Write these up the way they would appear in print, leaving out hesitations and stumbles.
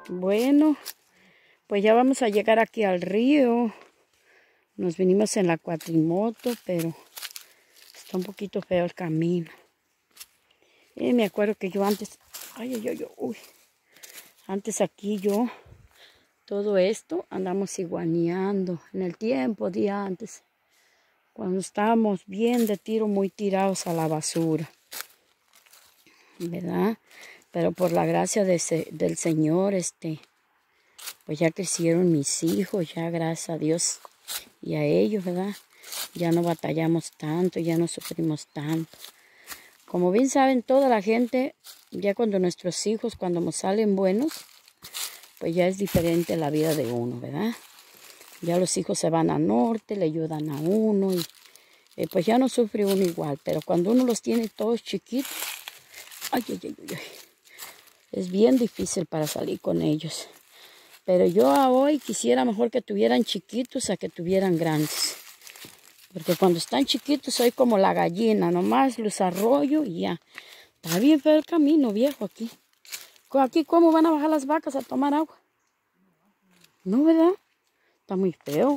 Bueno, pues ya vamos a llegar aquí al río. Nos vinimos en la cuatrimoto, pero está un poquito feo el camino. Me acuerdo que yo antes, antes aquí todo esto andamos iguaneando en el tiempo, día antes, cuando estábamos bien de tiro, muy tirados a la basura, ¿verdad? Pero por la gracia del Señor, pues ya crecieron mis hijos, ya gracias a Dios y a ellos, ¿verdad? Ya no batallamos tanto, ya no sufrimos tanto. Como bien saben toda la gente, ya cuando nuestros hijos, cuando nos salen buenos, pues ya es diferente la vida de uno, ¿verdad? Ya los hijos se van al norte, le ayudan a uno y pues ya no sufre uno igual. Pero cuando uno los tiene todos chiquitos, es bien difícil para salir con ellos. Pero yo hoy quisiera mejor que tuvieran chiquitos a que tuvieran grandes. Porque cuando están chiquitos soy como la gallina, nomás los arroyo y ya. Está bien feo el camino, viejo, aquí. Aquí, ¿cómo van a bajar las vacas a tomar agua? No, ¿verdad? Está muy feo.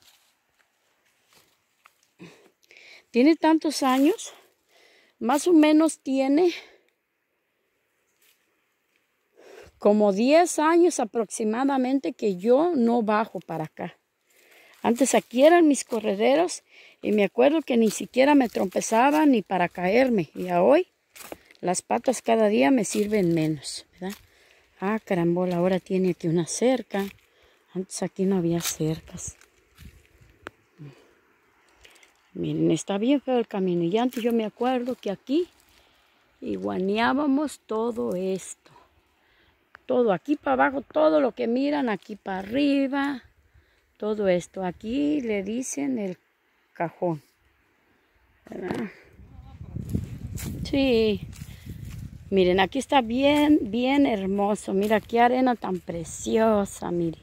Tiene tantos años, más o menos tiene como 10 años aproximadamente que yo no bajo para acá. Antes aquí eran mis correderos y me acuerdo que ni siquiera me trompezaba ni para caerme. Y a hoy las patas cada día me sirven menos, ¿verdad? Ah, carambola, ahora tiene aquí una cerca. Antes aquí no había cercas. Miren, está bien feo el camino. Y antes yo me acuerdo que aquí iguaneábamos todo esto. Todo aquí para abajo, todo lo que miran aquí para arriba. Todo esto. Aquí le dicen el cajón, ¿verdad? Sí. Miren, aquí está bien, bien hermoso. Mira qué arena tan preciosa, miren.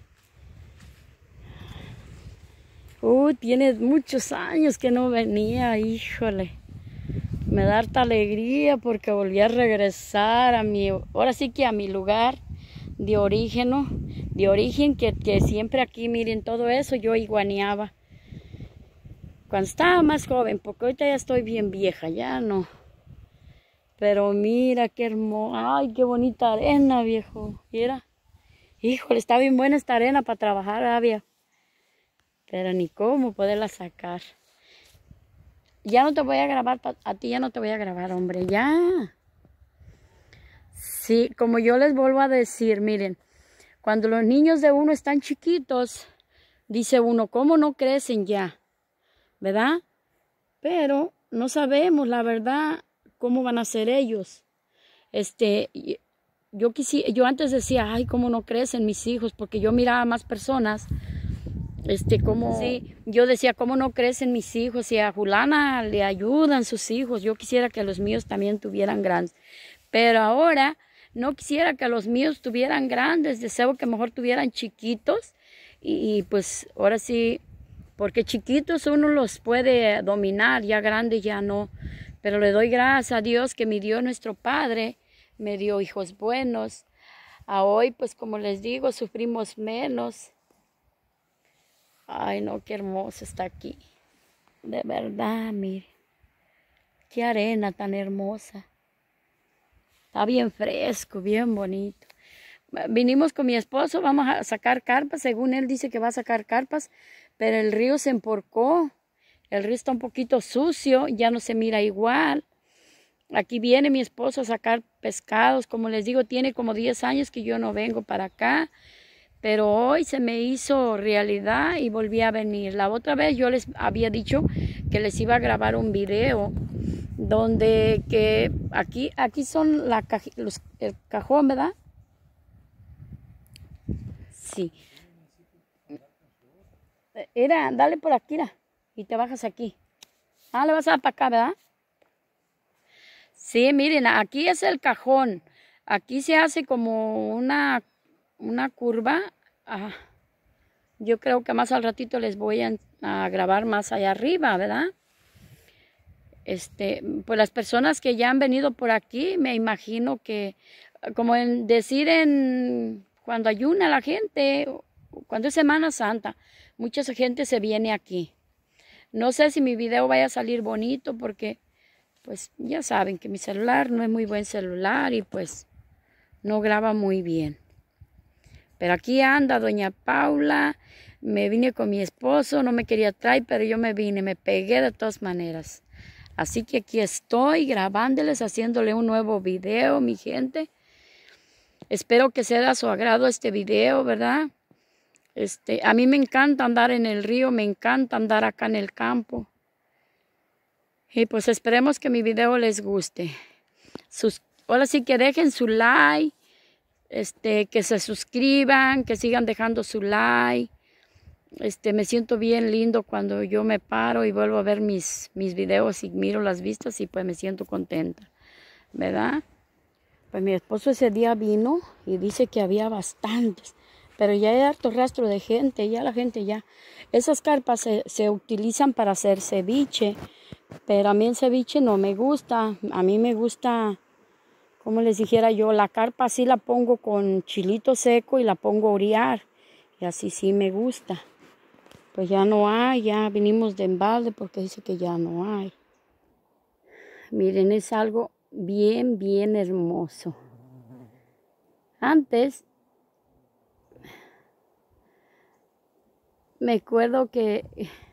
Uy, tiene muchos años que no venía, híjole. Me da harta alegría porque volví a regresar a ahora sí que a mi lugar de origen que siempre aquí, miren, todo eso yo iguaneaba. Cuando estaba más joven, porque ahorita ya estoy bien vieja, ya no. Pero mira qué hermoso, ay, qué bonita arena, viejo. Mira, híjole, está bien buena esta arena para trabajar, Avia. Pero ni cómo poderla sacar. Ya no te voy a grabar, a ti ya no te voy a grabar, hombre, ya. Sí, como yo les vuelvo a decir, miren, cuando los niños de uno están chiquitos, dice uno, ¿cómo no crecen ya? ¿Verdad? Pero no sabemos, la verdad, cómo van a ser ellos. Yo antes decía, ay, cómo no crecen mis hijos, porque yo miraba a más personas, sí, yo decía, cómo no crecen mis hijos, y a Julana le ayudan sus hijos, yo quisiera que los míos también tuvieran grandes, pero ahora no quisiera que los míos tuvieran grandes, deseo que mejor tuvieran chiquitos, y pues ahora sí, porque chiquitos uno los puede dominar, ya grandes ya no, pero le doy gracias a Dios que me dio nuestro Padre, me dio hijos buenos. A hoy, pues como les digo, sufrimos menos. Ay, no, qué hermoso está aquí. De verdad, mire. Qué arena tan hermosa. Está bien fresco, bien bonito. Vinimos con mi esposo, vamos a sacar carpas. Según él dice que va a sacar carpas, pero el río se emporcó. El río está un poquito sucio, ya no se mira igual. Aquí viene mi esposo a sacar pescados. Como les digo, tiene como 10 años que yo no vengo para acá. Pero hoy se me hizo realidad y volví a venir. La otra vez yo les había dicho que les iba a grabar un video donde que aquí son el cajón, ¿verdad? Sí. Dale por aquí, y te bajas aquí. Ah, le vas a dar para acá, ¿verdad? Sí, miren, aquí es el cajón. Aquí se hace como una curva. Yo creo que más al ratito les voy a grabar más allá arriba, ¿verdad? Pues las personas que ya han venido por aquí, me imagino que, como en decir cuando ayuna la gente, cuando es Semana Santa, mucha gente se viene aquí. No sé si mi video vaya a salir bonito porque, pues, ya saben que mi celular no es muy buen celular y pues no graba muy bien. Pero aquí anda doña Paula, me vine con mi esposo, no me quería traer, pero yo me vine, me pegué de todas maneras. Así que aquí estoy grabándoles, haciéndole un nuevo video, mi gente. Espero que sea de su agrado este video, ¿verdad? A mí me encanta andar en el río, me encanta andar acá en el campo. Y pues esperemos que mi video les guste. Ahora sí que dejen su like, que se suscriban, que sigan dejando su like. Me siento bien lindo cuando yo me paro y vuelvo a ver mis videos y miro las vistas y pues me siento contenta, ¿verdad? Pues mi esposo ese día vino y dice que había bastantes, pero ya hay harto rastro de gente, ya la gente ya. Esas carpas se utilizan para hacer ceviche, pero a mí el ceviche no me gusta. A mí me gusta, como les dijera yo, la carpa así la pongo con chilito seco y la pongo a orear. Y así sí me gusta. Pues ya no hay, ya vinimos de embalde porque dice que ya no hay. Miren, es algo bien, bien hermoso. Antes, me acuerdo que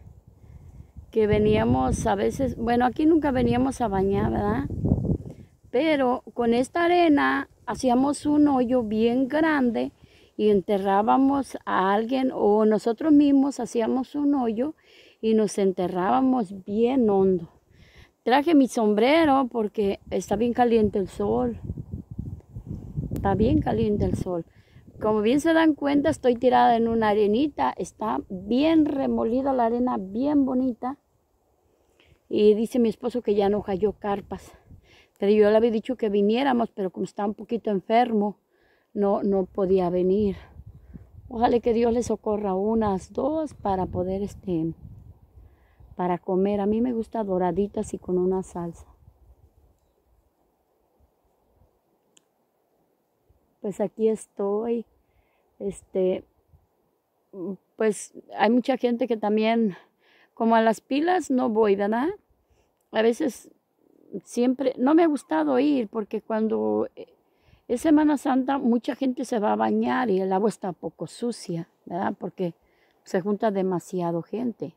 veníamos a veces, bueno, aquí nunca veníamos a bañar, ¿verdad? Pero con esta arena hacíamos un hoyo bien grande y enterrábamos a alguien o nosotros mismos hacíamos un hoyo y nos enterrábamos bien hondo. Traje mi sombrero porque está bien caliente el sol. Está bien caliente el sol. Como bien se dan cuenta, estoy tirada en una arenita. Está bien remolida la arena, bien bonita. Y dice mi esposo que ya no cayó carpas. Pero yo le había dicho que viniéramos, pero como está un poquito enfermo, no podía venir. Ojalá que Dios le socorra unas dos para poder para comer. A mí me gusta doraditas y con una salsa. Pues aquí estoy. Pues hay mucha gente que también, como a las pilas no voy, ¿verdad? A veces siempre, no me ha gustado ir porque cuando es Semana Santa mucha gente se va a bañar y el agua está poco sucia, ¿verdad? Porque se junta demasiada gente.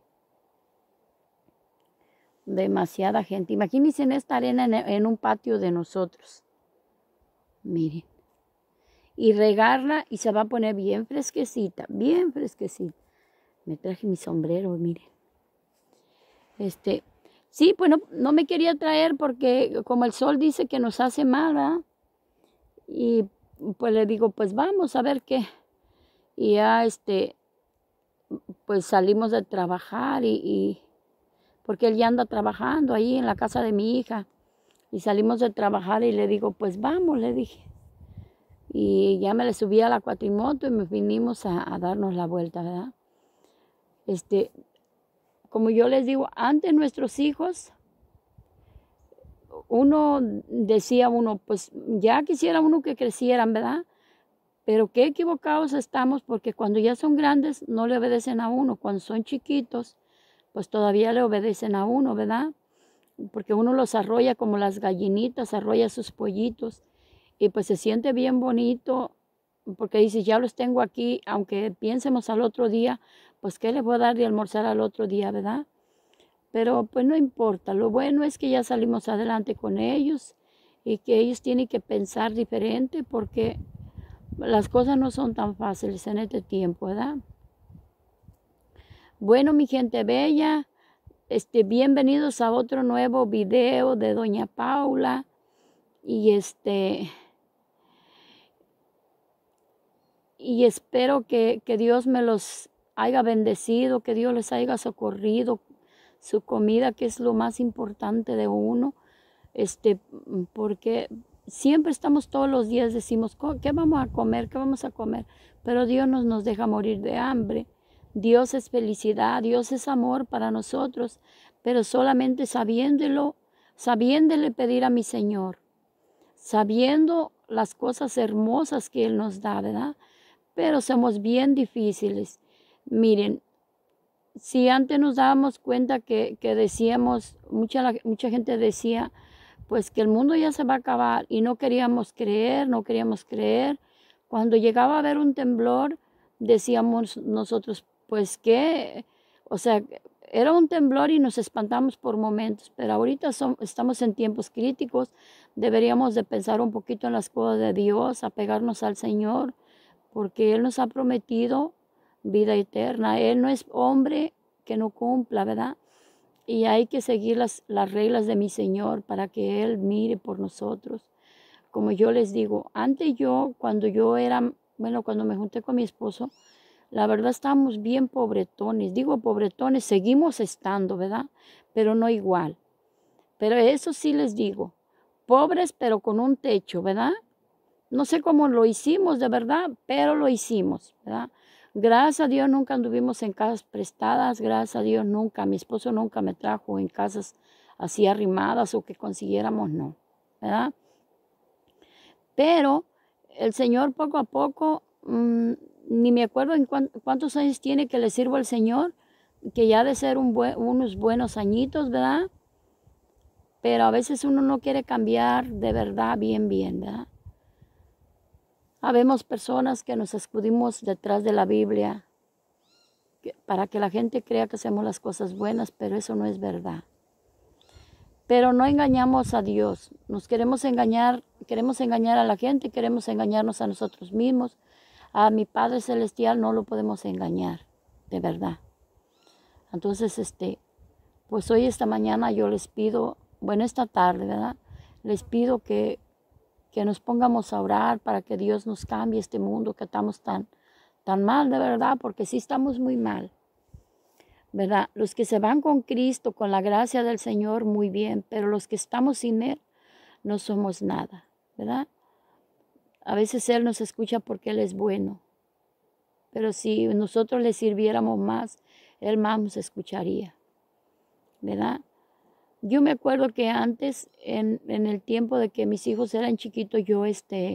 Demasiada gente. Imagínense en esta arena en un patio de nosotros. Miren. Y regarla y se va a poner bien fresquecita, bien fresquecita. Me traje mi sombrero, miren. Sí, pues no me quería traer porque como el sol dice que nos hace mal, ¿verdad? Y pues le digo, pues vamos a ver qué. Y ya pues salimos de trabajar porque él ya anda trabajando ahí en la casa de mi hija. Y salimos de trabajar y le digo, pues vamos, le dije. Y ya me le subí a la cuatrimoto y nos vinimos a darnos la vuelta, ¿verdad? Como yo les digo, antes nuestros hijos, decía uno, pues ya quisiera uno que crecieran, ¿verdad? Pero qué equivocados estamos porque cuando ya son grandes no le obedecen a uno. Cuando son chiquitos, pues todavía le obedecen a uno, ¿verdad? Porque uno los arrolla como las gallinitas, arrolla sus pollitos. Y pues se siente bien bonito porque dice, ya los tengo aquí, aunque piensemos al otro día, pues qué les voy a dar de almorzar al otro día, ¿verdad? Pero pues no importa, lo bueno es que ya salimos adelante con ellos y que ellos tienen que pensar diferente porque las cosas no son tan fáciles en este tiempo, ¿verdad? Bueno, mi gente bella, bienvenidos a otro nuevo video de Doña Paula y y espero que Dios me los haya bendecido, que Dios les haya socorrido su comida, que es lo más importante de uno, porque siempre estamos todos los días, decimos, ¿qué vamos a comer? ¿Qué vamos a comer? Pero Dios no nos deja morir de hambre. Dios es felicidad, Dios es amor para nosotros, pero solamente sabiéndole pedir a mi Señor, sabiendo las cosas hermosas que Él nos da, ¿verdad? pero somos bien difíciles. Miren, si antes nos dábamos cuenta que decíamos, mucha gente decía, pues que el mundo ya se va a acabar y no queríamos creer, no queríamos creer. Cuando llegaba a haber un temblor, decíamos nosotros, pues que, o sea, era un temblor y nos espantamos por momentos, pero ahorita estamos en tiempos críticos, deberíamos de pensar un poquito en las cosas de Dios, apegarnos al Señor, porque Él nos ha prometido vida eterna. Él no es hombre que no cumpla, ¿verdad? Y hay que seguir las reglas de mi Señor para que Él mire por nosotros. Como yo les digo, antes cuando yo era, bueno, cuando me junté con mi esposo, la verdad estábamos bien pobretones. Digo pobretones, seguimos estando, ¿verdad? Pero no igual. Pero eso sí les digo, pobres pero con un techo, ¿verdad? No sé cómo lo hicimos de verdad, pero lo hicimos, ¿verdad? Gracias a Dios nunca anduvimos en casas prestadas, gracias a Dios nunca, mi esposo nunca me trajo en casas así arrimadas o que consiguiéramos, no, ¿verdad? Pero el Señor poco a poco, ni me acuerdo en cuántos años tiene que le sirvo al Señor, que ya ha de ser unos buenos añitos, ¿verdad? Pero a veces uno no quiere cambiar de verdad bien, ¿verdad? Habemos personas que nos escudimos detrás de la Biblia para que la gente crea que hacemos las cosas buenas, pero eso no es verdad. Pero no engañamos a Dios, nos queremos engañar a la gente, queremos engañarnos a nosotros mismos. A mi Padre Celestial no lo podemos engañar, de verdad. Entonces, pues hoy, esta mañana, yo les pido, bueno, esta tarde, ¿verdad? Les pido que nos pongamos a orar para que Dios nos cambie este mundo que estamos tan mal, de verdad, porque sí estamos muy mal, ¿verdad? Los que se van con Cristo, con la gracia del Señor, muy bien, pero los que estamos sin Él, no somos nada, ¿verdad? A veces Él nos escucha porque Él es bueno, pero si nosotros le sirviéramos más, Él más nos escucharía, ¿verdad? Yo me acuerdo que antes, en el tiempo de que mis hijos eran chiquitos, yo,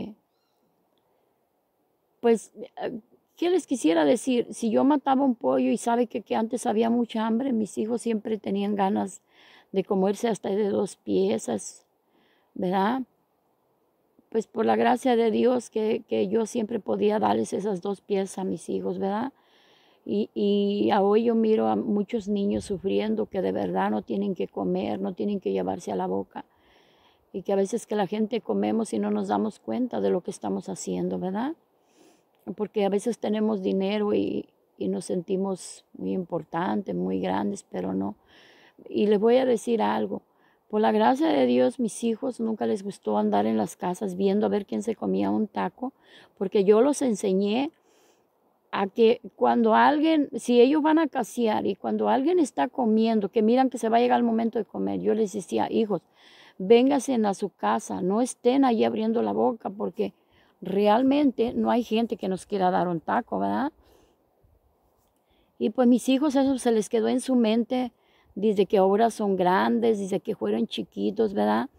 pues, ¿qué les quisiera decir? Si yo mataba un pollo y sabe que antes había mucha hambre, mis hijos siempre tenían ganas de comerse hasta de 2 piezas, ¿verdad? Pues por la gracia de Dios que yo siempre podía darles esas 2 piezas a mis hijos, ¿verdad? Y hoy yo miro a muchos niños sufriendo que de verdad no tienen que comer, no tienen que llevarse a la boca. Y que a veces que la gente comemos y no nos damos cuenta de lo que estamos haciendo, ¿verdad? Porque a veces tenemos dinero y nos sentimos muy importantes, muy grandes, pero no. Y les voy a decir algo. Por la gracia de Dios, mis hijos nunca les gustó andar en las casas viendo a ver quién se comía un taco, porque yo los enseñé a que cuando alguien, si ellos van a casear y cuando alguien está comiendo, que miran que se va a llegar el momento de comer, yo les decía, hijos, vénganse a su casa, no estén ahí abriendo la boca, porque realmente no hay gente que nos quiera dar un taco, ¿verdad? Y pues mis hijos eso se les quedó en su mente desde que ahora son grandes, desde que fueron chiquitos, ¿verdad?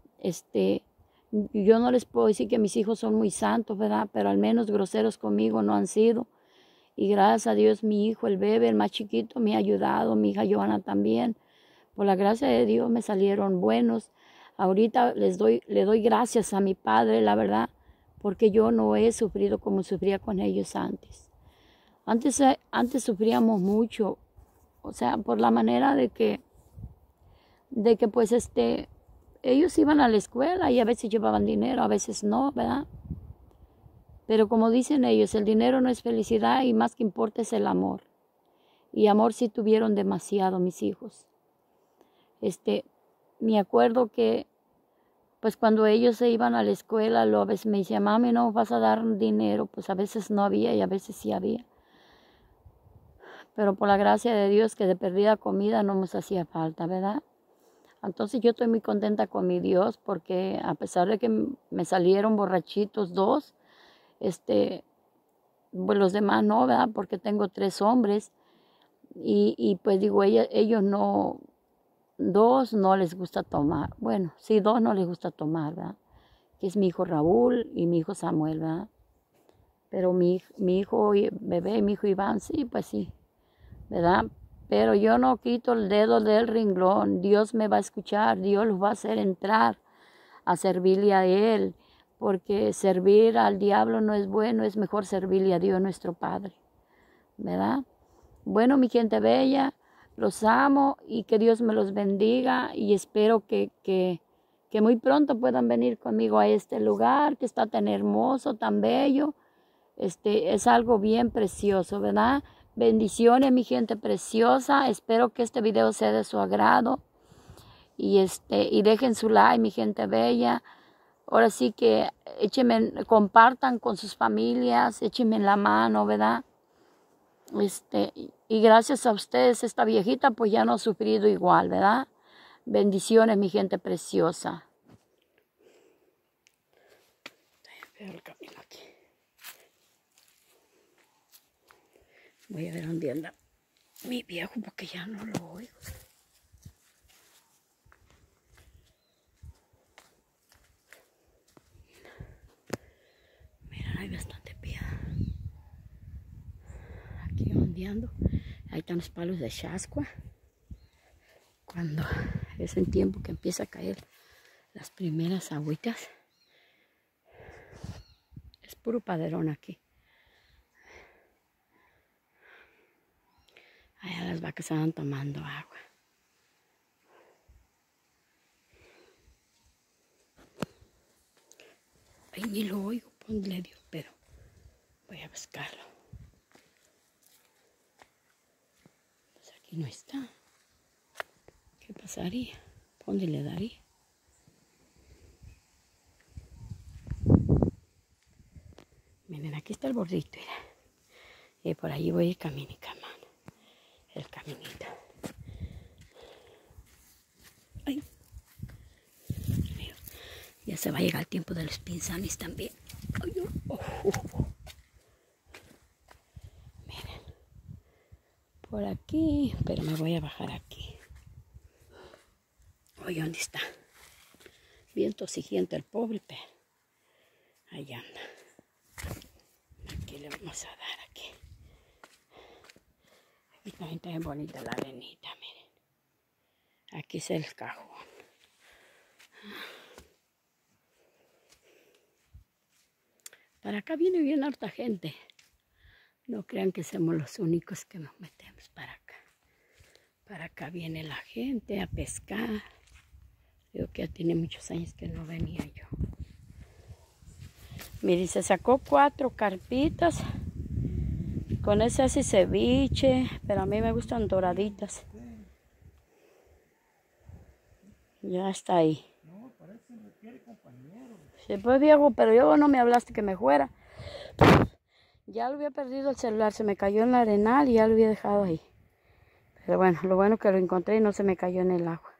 Yo no les puedo decir que mis hijos son muy santos, ¿verdad? Pero al menos groseros conmigo no han sido. Y gracias a Dios mi hijo, el bebé, el más chiquito, me ha ayudado, mi hija Joana también. Por la gracia de Dios me salieron buenos. Ahorita le doy gracias a mi padre, la verdad, porque yo no he sufrido como sufría con ellos antes. Antes sufríamos mucho, o sea, por la manera de que pues ellos iban a la escuela y a veces llevaban dinero, a veces no, ¿verdad? Pero como dicen ellos, el dinero no es felicidad y más que importa es el amor. Y amor sí tuvieron demasiado mis hijos. Me acuerdo que pues cuando ellos se iban a la escuela, a veces me decían, mami, no vas a dar dinero, pues a veces no había y a veces sí había. Pero por la gracia de Dios que de perdida comida no nos hacía falta, ¿verdad? Entonces yo estoy muy contenta con mi Dios porque a pesar de que me salieron borrachitos 2, pues los demás no, ¿verdad? Porque tengo 3 hombres y pues digo, ellos no, 2 no les gusta tomar. Bueno, sí, 2 no les gusta tomar, ¿verdad? Que es mi hijo Raúl y mi hijo Samuel, ¿verdad? Pero mi hijo bebé, mi hijo Iván, sí, pues sí, ¿verdad? Pero yo no quito el dedo del renglón. Dios me va a escuchar, Dios los va a hacer entrar a servirle a Él, porque servir al diablo no es bueno, es mejor servirle a Dios nuestro Padre, ¿verdad? Bueno, mi gente bella, los amo y que Dios me los bendiga y espero que muy pronto puedan venir conmigo a este lugar que está tan hermoso, tan bello. Es algo bien precioso, ¿verdad? Bendiciones, mi gente preciosa. Espero que este video sea de su agrado. Y dejen su like, mi gente bella. Ahora sí que compartan con sus familias, échenme la mano, ¿verdad? Y gracias a ustedes, esta viejita pues ya no ha sufrido igual, ¿verdad? Bendiciones, mi gente preciosa. El camino aquí. Voy a ver dónde anda mi viejo porque ya no lo oigo. Miren, hay bastante piedra. Aquí ondeando. Ahí están los palos de chascua. Cuando es el tiempo que empieza a caer las primeras agüitas. Es puro paderón aquí. Allá las vacas van tomando agua. Ay, ni lo oigo, ponle Dios, pero voy a buscarlo. Pues aquí no está. ¿Qué pasaría? ¿Dónde le daría? Miren, aquí está el bordito, mira. Y por allí voy a ir caminando. El caminito. Ay. Ya se va a llegar el tiempo de los pinzanes también. Ay, Miren. Por aquí. Pero me voy a bajar aquí. Oye, ¿dónde está? Bien tosigiente el pobre, pero ahí anda. Aquí le vamos a dar aquí. Aquí también está bien bonita la arenita, miren. Aquí es el cajón. Para acá viene bien harta gente. No crean que somos los únicos que nos metemos para acá. Para acá viene la gente a pescar. Digo que ya tiene muchos años que no venía yo. Miren, se sacó 4 carpitas. Con ese así ceviche, pero a mí me gustan doraditas. Ya está ahí. No, parece que requiere compañero. Sí, pues viejo, pero yo no me hablaste que me fuera. Ya lo había perdido el celular, se me cayó en la arenal y ya lo había dejado ahí. Pero bueno, lo bueno que lo encontré y no se me cayó en el agua.